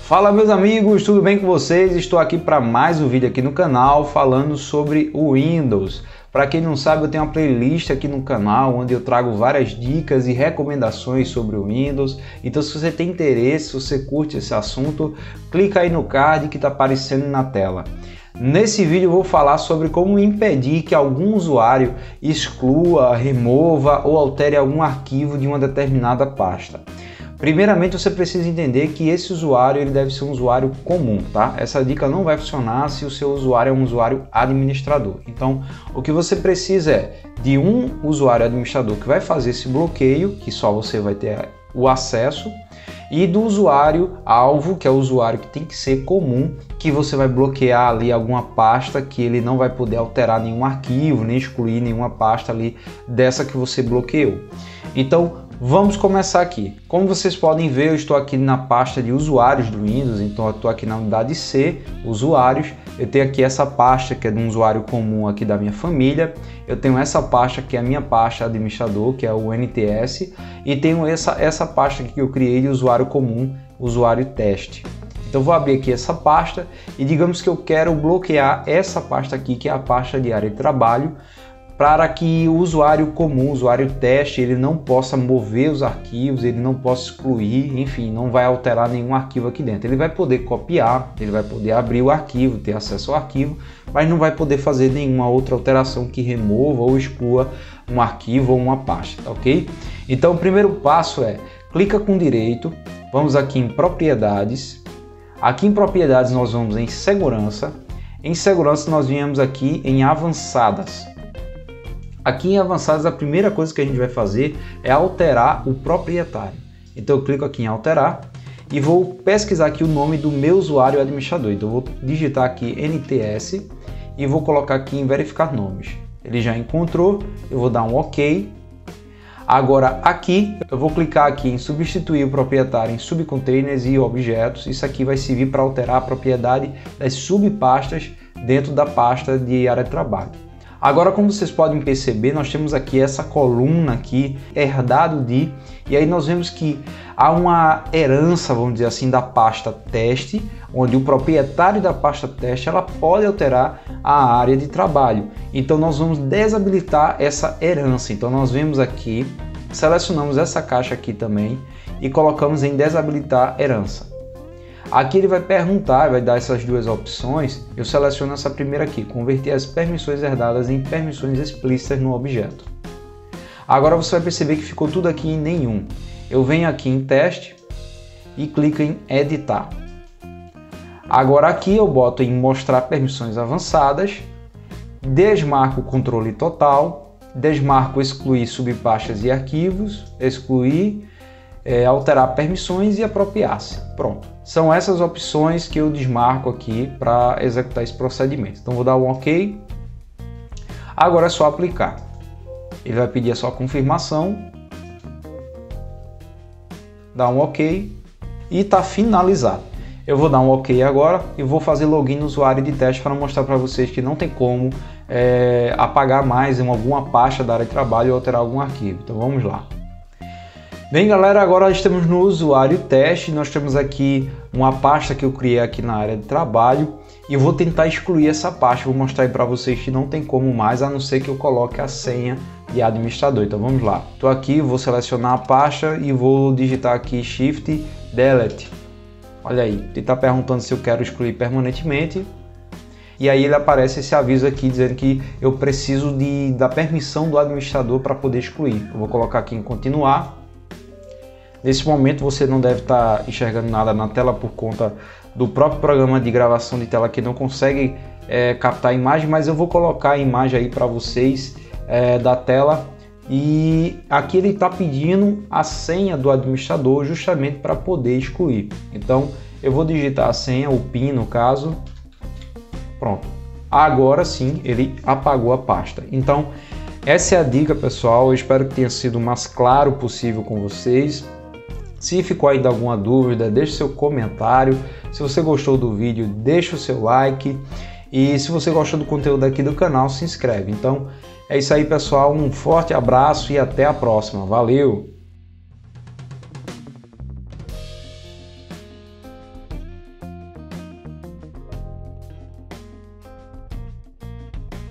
Fala meus amigos, tudo bem com vocês? Estou aqui para mais um vídeo aqui no canal falando sobre o Windows. Para quem não sabe, eu tenho uma playlist aqui no canal onde eu trago várias dicas e recomendações sobre o Windows. Então se você tem interesse, se você curte esse assunto, clica aí no card que está aparecendo na tela. Nesse vídeo eu vou falar sobre como impedir que algum usuário exclua, remova ou altere algum arquivo de uma determinada pasta. Primeiramente, você precisa entender que esse usuário ele deve ser um usuário comum, tá? Essa dica não vai funcionar se o seu usuário é um usuário administrador. Então, o que você precisa é de um usuário administrador que vai fazer esse bloqueio, que só você vai ter o acesso, e do usuário alvo, que é o usuário que tem que ser comum, que você vai bloquear ali alguma pasta que ele não vai poder alterar nenhum arquivo, nem excluir nenhuma pasta ali dessa que você bloqueou. Então, vamos começar aqui. Como vocês podem ver, eu estou aqui na pasta de usuários do Windows, então eu estou aqui na unidade C, usuários. Eu tenho aqui essa pasta que é de um usuário comum aqui da minha família. Eu tenho essa pasta que é a minha pasta administrador, que é o NTS. E tenho essa pasta aqui que eu criei de usuário comum, usuário teste. Então vou abrir aqui essa pasta e digamos que eu quero bloquear essa pasta aqui, que é a pasta de área de trabalho, para que o usuário comum, o usuário teste, ele não possa mover os arquivos, ele não possa excluir, enfim, não vai alterar nenhum arquivo aqui dentro. Ele vai poder copiar, ele vai poder abrir o arquivo, ter acesso ao arquivo, mas não vai poder fazer nenhuma outra alteração que remova ou exclua um arquivo ou uma pasta, tá ok? Então o primeiro passo é, clica com direito, vamos aqui em propriedades, aqui em propriedades nós vamos em segurança nós viemos aqui em avançadas. Aqui em avançados, a primeira coisa que a gente vai fazer é alterar o proprietário. Então eu clico aqui em alterar e vou pesquisar aqui o nome do meu usuário administrador. Então eu vou digitar aqui NTS e vou colocar aqui em verificar nomes. Ele já encontrou, eu vou dar um OK. Agora aqui eu vou clicar aqui em substituir o proprietário em subcontainers e objetos. Isso aqui vai servir para alterar a propriedade das subpastas dentro da pasta de área de trabalho. Agora, como vocês podem perceber, nós temos aqui essa coluna aqui, herdado de, e aí nós vemos que há uma herança, vamos dizer assim, da pasta teste, onde o proprietário da pasta teste, ela pode alterar a área de trabalho. Então nós vamos desabilitar essa herança. Então nós vemos aqui, selecionamos essa caixa aqui também e colocamos em desabilitar herança. Aqui ele vai perguntar, vai dar essas duas opções. Eu seleciono essa primeira aqui, converter as permissões herdadas em permissões explícitas no objeto. Agora você vai perceber que ficou tudo aqui em nenhum. Eu venho aqui em teste e clico em editar. Agora aqui eu boto em mostrar permissões avançadas, desmarco o controle total, desmarco excluir subpastas e arquivos, excluir, alterar permissões e apropriar-se. Pronto. São essas opções que eu desmarco aqui para executar esse procedimento. Então vou dar um OK. Agora é só aplicar. Ele vai pedir a sua confirmação. Dá um OK e está finalizado. Eu vou dar um OK agora e vou fazer login no usuário de teste para mostrar para vocês que não tem como apagar mais em alguma pasta da área de trabalho ou alterar algum arquivo. Então vamos lá. Bem galera, agora estamos no usuário teste, nós temos aqui uma pasta que eu criei aqui na área de trabalho e eu vou tentar excluir essa pasta, vou mostrar aí para vocês que não tem como mais, a não ser que eu coloque a senha de administrador. Então vamos lá, estou aqui, vou selecionar a pasta e vou digitar aqui Shift Delete. Olha aí, ele está perguntando se eu quero excluir permanentemente e aí ele aparece esse aviso aqui dizendo que eu preciso da permissão do administrador para poder excluir. Eu vou colocar aqui em continuar. Nesse momento você não deve estar enxergando nada na tela por conta do próprio programa de gravação de tela que não consegue captar a imagem, mas eu vou colocar a imagem aí para vocês da tela e aqui ele está pedindo a senha do administrador justamente para poder excluir. Então eu vou digitar a senha, o PIN no caso, pronto. Agora sim ele apagou a pasta. Então essa é a dica pessoal, eu espero que tenha sido o mais claro possível com vocês. Se ficou ainda alguma dúvida, deixe seu comentário. Se você gostou do vídeo, deixe o seu like. E se você gostou do conteúdo aqui do canal, se inscreve. Então é isso aí pessoal, um forte abraço e até a próxima. Valeu!